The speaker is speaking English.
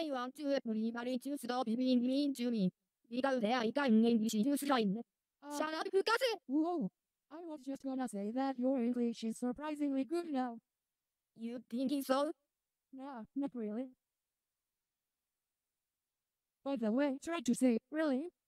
I want to everybody to stop being mean to me. Because they are English to shine. Shut up, Fukase! Whoa. I was just gonna say that your English is surprisingly good now. You think so? Nah, not really. By the way, try to say, really?